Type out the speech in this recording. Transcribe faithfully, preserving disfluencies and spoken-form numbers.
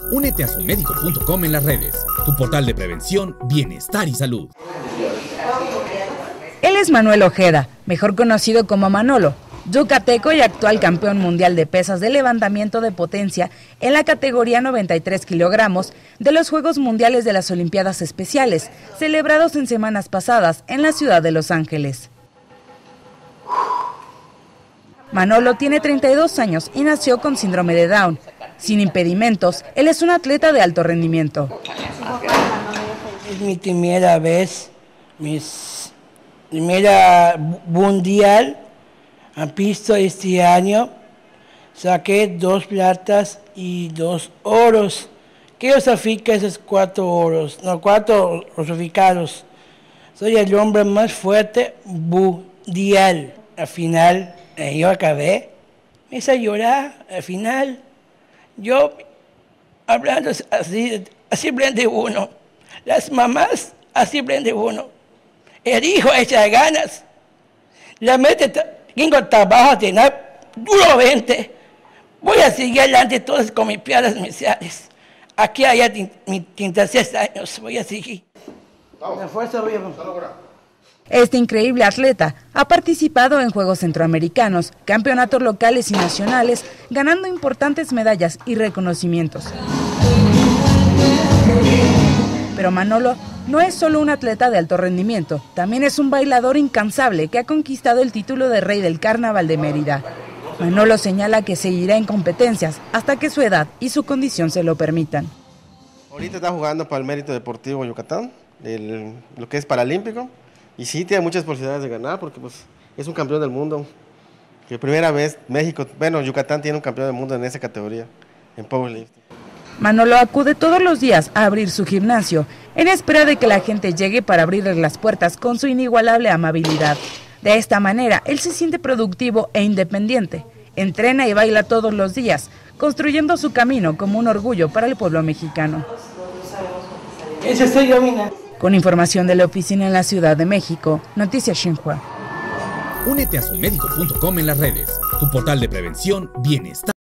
Únete a Sumédico punto com en las redes, tu portal de prevención, bienestar y salud. Él es Manuel Ojeda, mejor conocido como Manolo, yucateco y actual campeón mundial de pesas de levantamiento de potencia en la categoría noventa y tres kilogramos de los Juegos Mundiales de las Olimpiadas Especiales, celebrados en semanas pasadas en la ciudad de Los Ángeles. Manolo tiene treinta y dos años y nació con síndrome de Down. Sin impedimentos, él es un atleta de alto rendimiento. Es mi primera vez, mi primera mundial. Han visto este año, saqué dos platas y dos oros. ¿Qué significa esos cuatro oros? No, cuatro rosificados. Soy el hombre más fuerte mundial. Al final, eh, yo acabé, me hice llorar. Al final, yo, hablando así, así prende uno. Las mamás, así prende uno. El hijo echa ganas. La mete... Tengo trabajo de nada, duramente. Voy a seguir adelante todas con mis piedras iniciales. Aquí allá mis treinta y seis años, voy a seguir. La fuerza voy a... Este increíble atleta ha participado en Juegos Centroamericanos, campeonatos locales y nacionales, ganando importantes medallas y reconocimientos. Pero Manolo no es solo un atleta de alto rendimiento, también es un bailador incansable que ha conquistado el título de rey del Carnaval de Mérida. Manolo señala que seguirá en competencias hasta que su edad y su condición se lo permitan. Ahorita está jugando para el Mérito Deportivo Yucatán, el, lo que es paralímpico, y sí tiene muchas posibilidades de ganar porque pues, es un campeón del mundo. Que primera vez México, bueno, Yucatán tiene un campeón del mundo en esa categoría, en powerlifting. Manolo acude todos los días a abrir su gimnasio, en espera de que la gente llegue para abrirle las puertas con su inigualable amabilidad. De esta manera, él se siente productivo e independiente. Entrena y baila todos los días, construyendo su camino como un orgullo para el pueblo mexicano. Ese soy yo, mina. Con información de la oficina en la Ciudad de México, Noticias Xinhua. Únete a Sumédico punto com en las redes, tu portal de prevención, bienestar.